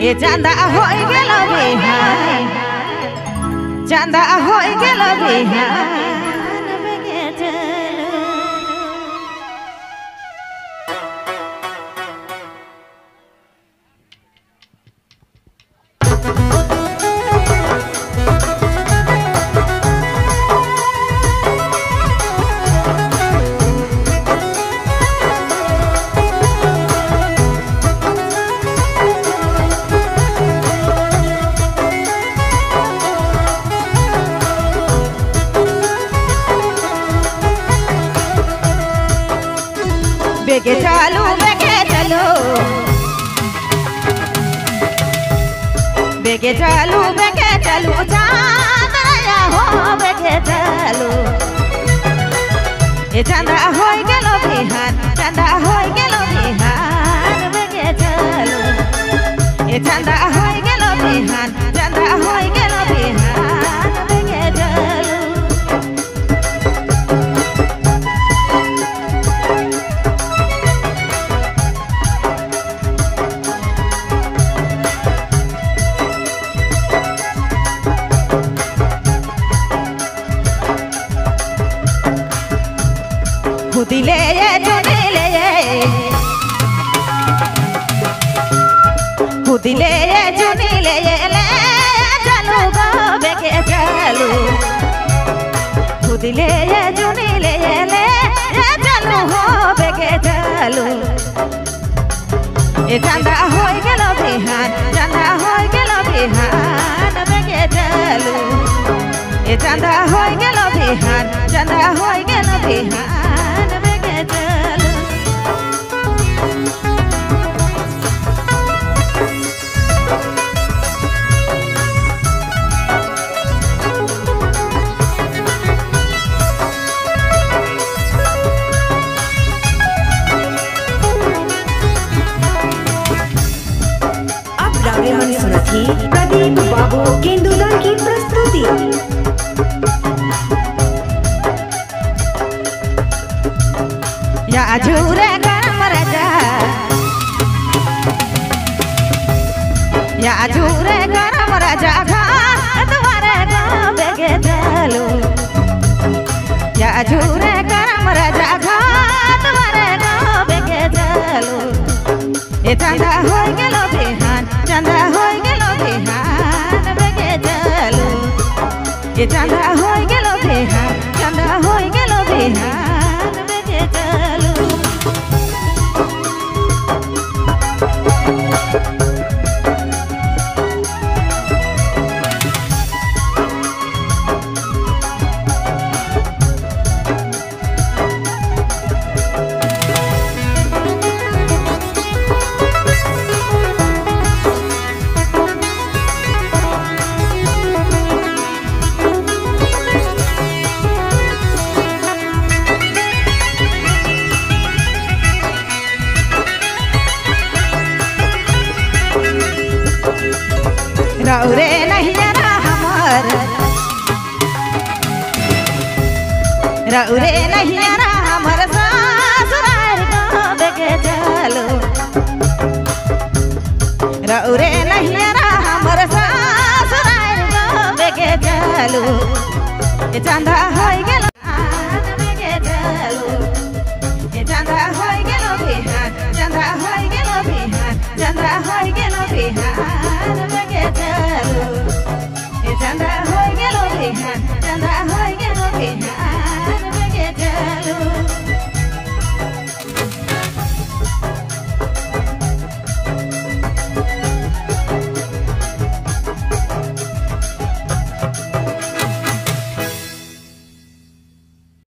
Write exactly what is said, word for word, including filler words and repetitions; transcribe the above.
ए चांदा होई गेल बिहान चांदा होई गेल बिहान बेगे चालू बेगे चलो बेगे चालू बेगे चलो चांदा हो बेगे चलो ए चांदा होई गेलो बिहान चांदा होई गेलो बिहान बेगे चलो ए चांदा होई गेलो बिहान चांदा होई गेलो बिहान बेगे चलो खुदिले चुनिले खुदिले चुनिले ले चलो गो बेगे चलो खुदिले चुनिले ले चलो हो बेगे चलो ए चांदा होई गेलो बिहान चांदा होई गेलो बिहान बेगे चलो ए चांदा होई गेलो बिहान चांदा होई गेलो बिहान प्रदीप बाबू केंदुदा की प्रस्तुति। या झूरे गरम राजा या झूरे गरम राजा तुम्हारे गाँव बेगे चलो या झूरे गरम राजा तुम्हारे गाँव बेगे चलो ए चांदा होई गेलो बिहान चांदा होई गेलो बिहान बेगे चलो ए चांदा होई गेलो बिहान चांदा होई गेलो बिहान बेगे चलो रौरे नैया हमर रौरे नैया हमर ससुराल गाँव बेगे चलो रौरे नैया हमर ससुराल गाँव बेगे चलो ए चांदा होई गेलो बेगे चलो ए चांदा होई गेलो बिहान चांदा होई गेलो बिहान चांदा होई गेलो बिहान